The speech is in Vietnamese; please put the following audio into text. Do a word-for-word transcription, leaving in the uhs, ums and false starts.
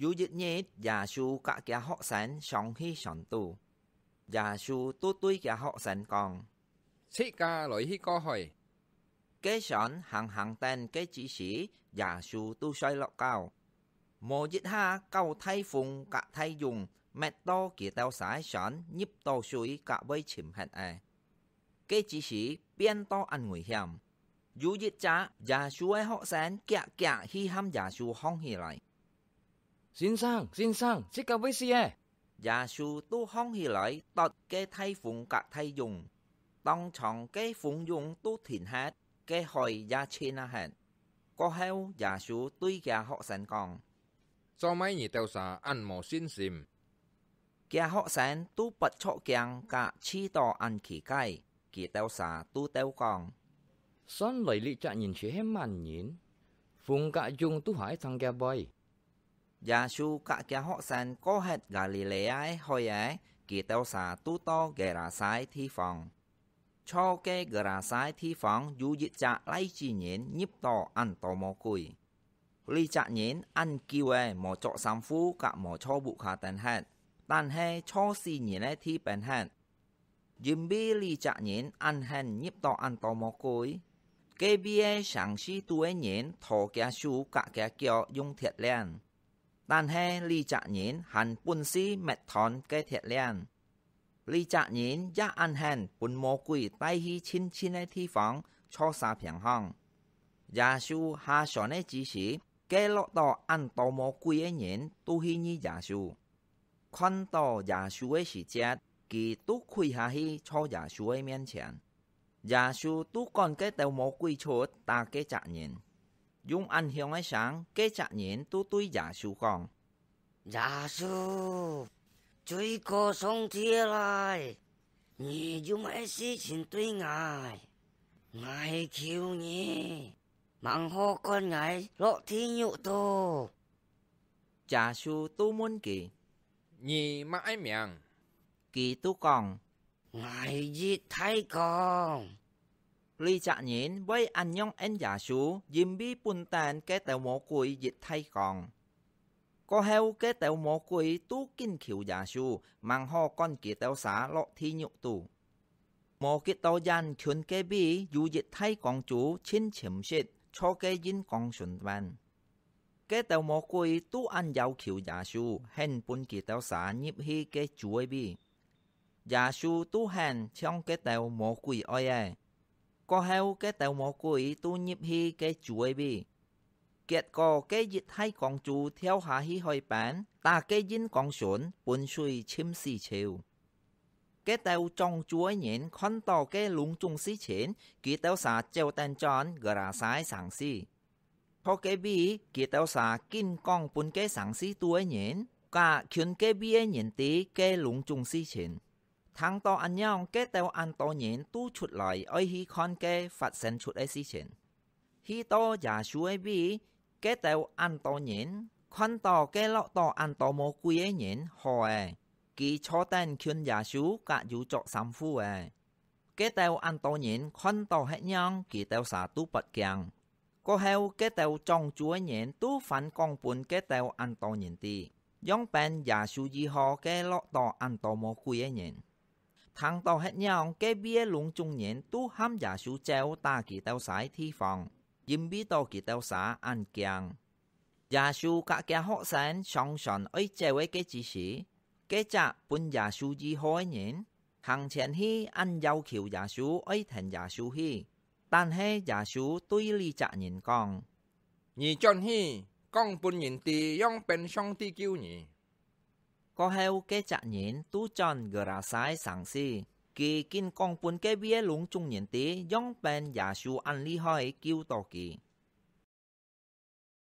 Dù dịch nhết, giả sư cả kia họ sẵn xong hi sẵn tù. Giả sư tu tui kia họ sẵn còn. Xích ca lỗi hi co hỏi. Kế sẵn hàng hàng tên kế chỉ sĩ, giả sư tu xoay lọ cao. Mô dịch ha cao thay phùng cả thay dùng, mẹ to kia tao sái sẵn nhíp to suy cả với chìm hẹn à. Kế chỉ sĩ biên to ăn nguy hiểm. Dù dịch trả, giả sư ấy họ sẵn kẹt kẹt hi ham giả sư hong hi lại. Xin sang, xin sang, xích ca với xì e. Giả sư tu hong hi lại tọt kế thay phùng cả thay dùng. Tông trọng kế phùng dùng tu thịnh hết, kế hồi giả chê na hẹn. Có heo giả sư tuy kìa họ sẵn còn. Do mấy nhị tèo xà ăn mò xin xìm. Kìa họ sẵn tu bật chỗ kiang cả chi tỏ ăn khỉ cay. Kìa tèo xà tu tèo còn. Son lời lý trả nhìn chế hém màn nhìn. Phùng cả dùng tu hỏi thằng kia bơi. Giả sư cả kìa họ sẵn có hết gà lì lệ ấy hồi ấy. Kìa tèo xà tu to ghé ra sai thi phòng. Cho cái ghé ra sai thi phòng dù dịch trả lấy chi nhìn nhíp to ăn to mò cùi. Lý trả nhìn ăn kiêu ấy mò chọ xăm phu cả mò cho bụ khá tên hết. Tàn hệ cho xì nhìn ấy thi bèn hết. Dìm bí lý trả nhìn ăn hèn nhíp to ăn to mò cùi. Kế bia sáng sĩ tu ấy nhìn thổ kìa sư cả kìa kiều dùng thiệt liền. Tàn hệ lý trả nhìn hẳn bùn sĩ mẹt thón cái thiệt liền. Lý trả nhìn giá ăn hèn bùn mò cùi tay hi chín chín ấy thi phóng cho xa phiền hong. Giả sư hạ sổ này chỉ sĩ kế lọ tỏ ăn tỏ mò cùi ấy nhìn tu hi nhi giả sư. Khoan tỏ giả sư ấy sĩ chết kỳ tu khuy hạ hi cho giả sư ấy miên chén. Giả sư tu còn cái tàu mò cùi chốt ta kế trả nhìn. Dùng ăn hiong ấy sáng kế trả nhìn tu tuy giả sư con. Giả sưជួយក៏សងធាlại nhị dùng ấy xí xin tuy ngài ngài kêu nhỉ mang hô con ngài lộ thi nhụ tô. Giả sư tu muốn kỳ. Nhị mà ai miệng. Kỳ tu còn. Ngài giết thay con. Lý trả nhìn với anh nhông anh giả sư dìm bí bùn tàn cái tàu mộ cùi dịch thay còn. Có heo cái tàu mộ cùi tu kinh khiếu giả sư mang hô con kỳ tàu xá lộ thi nhụ tù. Mộ kỳ tàu dàn khuyên cái bí dù dịch thay con chú chín chiếm xịt cho cái dính con xuân văn. Cái tàu mộ cùi tu ăn dạo khiếu giả sư hèn bùn kỳ tàu xá nhịp hi cái chú ấy bí. Giả sư tu hèn trong cái tàu mộ cùi oi ấy. Có heo cái tàu mộ cùi tu nhịp hi cái chú ấy bí. Kiệt có cái dịch hay con chú theo hạ hi hồi bán, ta cái dính con xuân bùn suy chim xì chiều. Cái tàu trong chú ấy nhìn khăn tỏ cái lung trung xí chến, kỳ tàu xá treo tên tròn gờ ra sái sáng xí. Cho cái bí, kỳ tàu xá kinh con bùn cái sáng xí tu ấy nhìn, cả khuyên cái bí ấy nhìn tí cái lung trung xí chến. Thằng tỏ anh nhau cái tàu ăn tỏ nhìn tu chút lại ơi hi con cái phát sinh chút ấy xí chến. Hi tỏ giả chú ấy bí, cái tàu ăn tỏ nhìn, khăn tỏ cái lọ tỏ ăn tỏ mô quy ấy nhìn, hồ ấy. Kỳ cho tên khuyên giả sư cả dù chọ xăm phu ấy. Cái tàu ăn tỏ nhìn, khăn tỏ hết nhang, kỳ tàu xả tu bật kiang. Có heo cái tàu trong chú ấy nhìn, tu phản con bùn cái tàu ăn tỏ nhìn tì. Giống bên giả sư gì họ cái lọ tỏ ăn tỏ mô quy ấy nhìn. Thằng tỏ hết nhang, cái bia lung chung nhìn, tu ham giả sư treo ta kỳ tàu xái thi phòng. Dìm bí tỏ kỳ tàu xá ăn kiang. Giả sư cả kia họ sẵn song sẵn ấy treo ấy cái chỉ sĩ. Cái chạ bún giả sư gì hỏi nhìn. Hàng chén hi ăn dâu khiếu giả sư ấy thành giả sư hi. Tàn hệ giả sư tuy lý chạ nhìn con. Nhị chọn hi, con bún nhìn tì yong bên song tì kiêu nhỉ. Có heo cái chạ nhìn tu chọn gờ ra sái sáng xì. Kỳ kinh con bún cái bia lung chung nhìn tì yong bên giả sư ăn lý hỏi kiêu tỏ kỳ.